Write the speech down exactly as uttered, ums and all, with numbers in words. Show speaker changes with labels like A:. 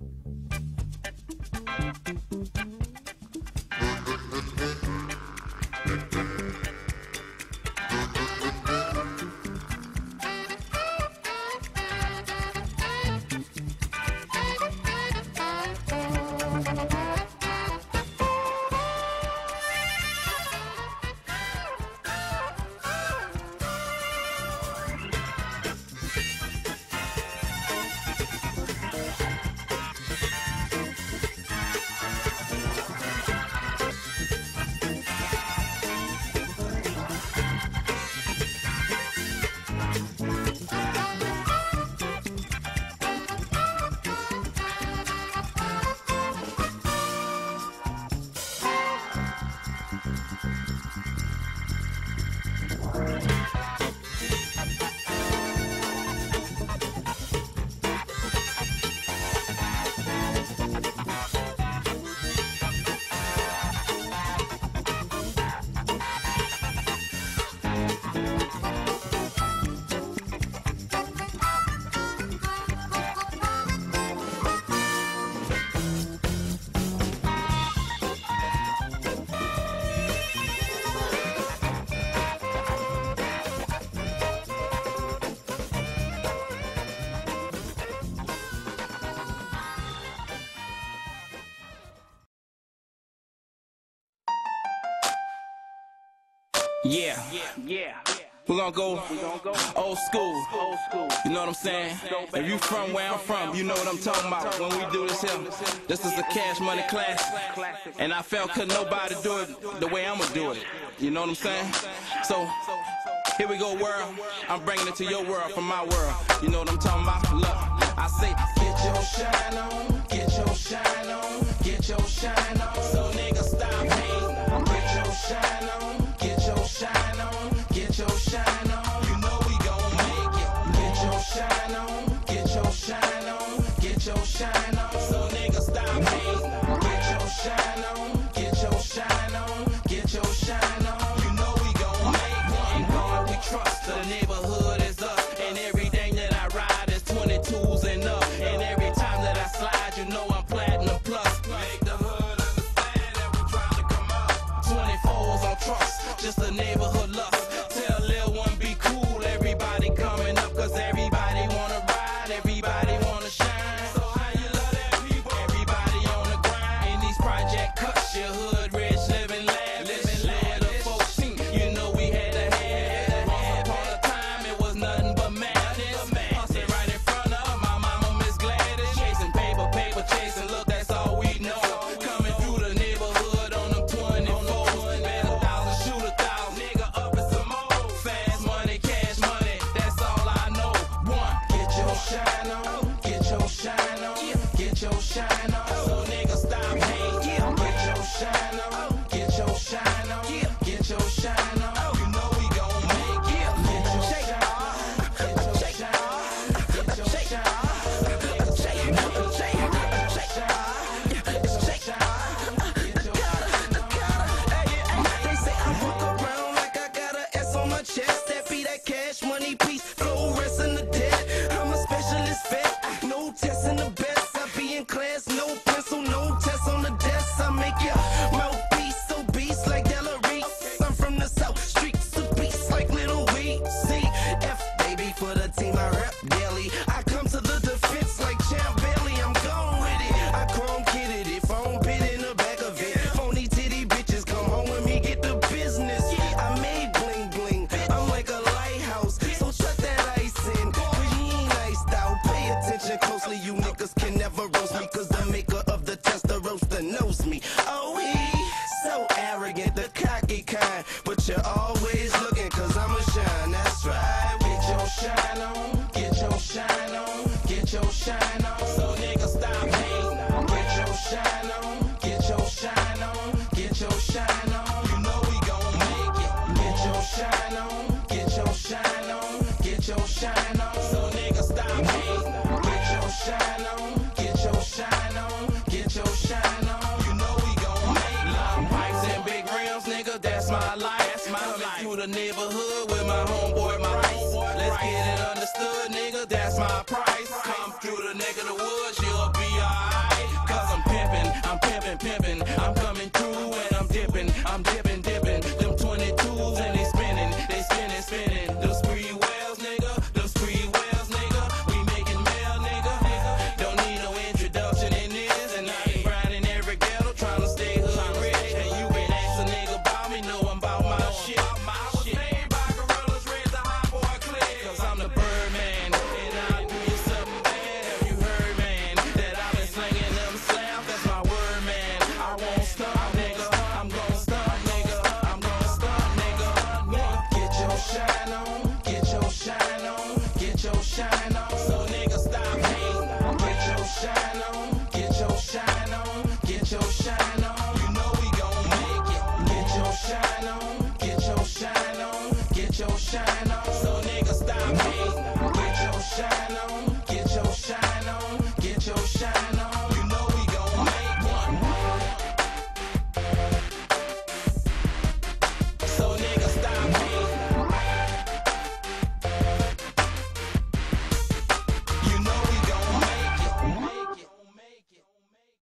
A: Yeah, yeah. We're gonna go old school. Old school. You know what I'm saying? If you from where I'm from, you know what I'm talking about. When we do this here, this is a Cash Money classic, and I felt could nobody do it the way I'ma do it. You know what I'm saying? So here we go, world. I'm bringing it to your world from my world. You know what I'm talking about? Look, I say, get your shine on, get your shine on, get your shine on. So niggas stop hating. Get your shine on, get your shine on, get your shine on. You know we gon' make it. Get your shine on, get your shine on, get your shine on. So niggas stop hating. Get your shine on, get your shine on, get your shine on. You know we gon' make it. In God we trust. The neighborhood is us, and everything that I ride is twenty-twos and up. And every time that I slide, you know I'm platinum plus. Make the hood understand that we trying to come up. twenty-fours on trust, just a neighborhood lust. Tell Lil one be cool, everybody coming up, cause everybody wanna ride, everybody wanna shine. So how you love that people? Everybody on the grind. In these project cuts, your hood rich, living lavish, living the folks. You know we had to have. Once upon a time, it was nothing but madness. Hustling right in front of my mama, Miss Gladys. Chasing paper, paper chasing, look, that's all we know. Coming through the neighborhood on them twenty-fours. Bet a thousand, shoot a thousand, nigga up in some more. Fast money, cash money, that's all I know. One, get your shine on, get your shine on, get your shine on. So niggas stop hating. Get your shine on, get your shine on, get your shine on. You know we gon' make it. Get your shine on, get your shine on, get your shine on. Niggas say you know the shine on, get your shine on, get your shine on.
B: They say I walk around like I got an S on my chest. That be that Cash Money piece, flow rest in the dead. I'm a specialist vet, no test in the best. I be in class, no pencil, no test on the desk. I make your mouthpiece so beast like Delarice. I'm from the South, streets of beast like Little Weed. C F baby for the team I rep daily. I come to the defense like Champ Bailey. I'm gone with it. I chrome kitted it, phone bit in the back of it. Phony titty bitches come home with me, get the business. I made bling bling. I'm like a lighthouse, so shut that ice in. Cause you ain't iced out. Pay attention closely, you niggas can never roast me. Cause the maker of the tester roaster knows me. Oh, he so arrogant, the cocky kind. But you're always looking, cause I'm a shine, that's right.
A: Get your shine on, get your shine on, get your shine on. So niggas stop hating. Get your shine on, get your shine on, get your shine on. You know we gon' make it. Get your shine on, get your shine on, get your shine on. So niggas stop hating. Get your shine on, get your shine on, get your shine on. You know we gon' make it. Long pipes and big rims, nigga, that's my life. That's my life. Through the neighborhood with my homeboy, my rice. Let's get it understood, nigga, that's my price. Come through the neck of the woods, you'll be alright. and pimping. I'm coming through and I'm dipping. I'm dipping, dipping. Them twenty-twos and they spinning. They spinning, spinning. Those spree wells, nigga. Those spree wells, nigga. We making mail, nigga. Don't need no introduction in this. And I been grinding every ghetto trying to stay hood rich. And you been asking nigga about me, know I'm about my shit. I was made by gorillas, raised the hot boy clique. Cause I'm the Birdman, and I'll do you something bad. Have you heard, man, that I've been slinging them slaps? That's my word, man. I won't stop, nigga. I'm gon' stop, nigga. I'm gon' stop, nigga. Get your shine on, get your shine on, get your shine on. So nigga stop hating. Get your shine on, get your shine on, get your shine on. You know we gon' make it. Get your shine on, get your shine on, get your shine on. So nigga